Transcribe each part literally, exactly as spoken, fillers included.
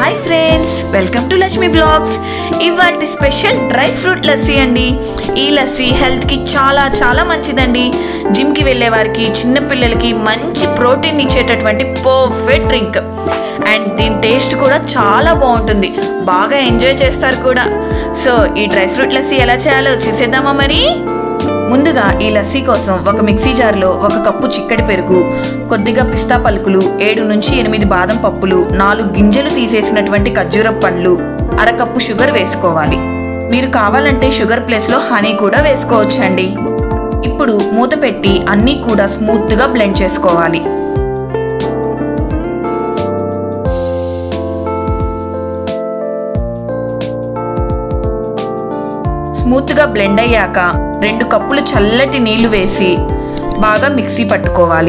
hi friends welcome to Lakshmi blogs इवाल्टी special dry fruit lassi अंडी ఈ లస్సీ హెల్త్ కి చాలా చాలా మంచిదండి జిమ్ కి వెళ్ళే వారికి చిన్న పిల్లలకి మంచి ప్రోటీన్ ఇచ్చేటటువంటి పర్ఫెక్ట్ డ్రింక్ అండ్ దీని టేస్ట్ కూడా చాలా బాగుంటుంది బాగా ఎంజాయ్ చేస్తారు కూడా సో ఈ డ్రై ఫ్రూట్ లస్సీ ఎలా చేయాలో చూసేద్దామా మరి ముందుగా ఈ లస్సీ కోసం ఒక మిక్సీ జార్లో ఒక కప్పు చిక్కటి పెరుగు కొద్దిగా పిస్తా పలుకులు ఏడు నుంచి ఎనిమిది బాదం పప్పులు నాలుగు గింజలు తీసేసినటువంటి ఖర్జూరపు పండ్లు అర కప్పు షుగర్ వేసుకోవాలి మీరు కావాలంటే షుగర్ ప్లేస్ లో హనీ కూడా వేసుకోవచ్చండి ఇప్పుడు మూత పెట్టి అన్నీ కూడా స్మూత్ గా బ్లెండ్ చేసుకోవాలి స్మూత్ గా బ్లెండ్ అయ్యాక రెండు కప్పులు చల్లటి నీళ్లు వేసి బాగా మిక్సీ పట్టుకోవాలి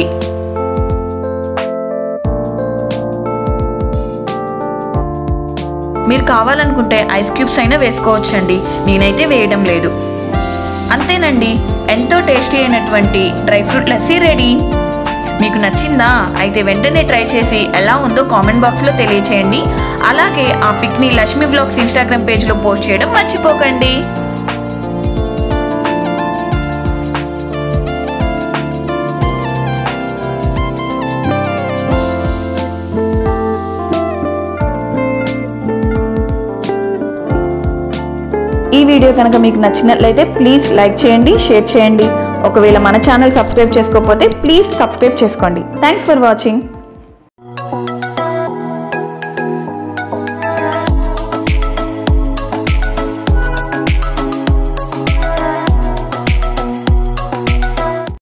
మీరు కావాలనుకుంటే ఐస్ క్యూబ్స్ అయినా వేసుకోవచ్చండి నేనైతే వేయడం లేదు అంతేనండి ఎంతో టేస్టీ అయినటువంటి డ్రై ఫ్రూట్ లస్సీ రెడీ మీకు నచ్చిందా అయితే వెంటనే ట్రై చేసి ఎలా ఉందో కామెంట్ బాక్స్లో తెలియచేయండి అలాగే ఆ పిక్ని లక్ష్మీ వ్లాగ్స్ ఇన్స్టాగ్రామ్ పేజ్లో పోస్ట్ చేయడం మర్చిపోకండి ఈ వీడియో కనుక మీకు నచ్చినట్లయితే ప్లీజ్ లైక్ చేయండి షేర్ చేయండి ఒకవేళ మన ఛానల్ సబ్స్క్రైబ్ చేసుకోకపోతే ప్లీజ్ సబ్స్క్రైబ్ చేసుకోండి థ్యాంక్స్ ఫర్ వాచింగ్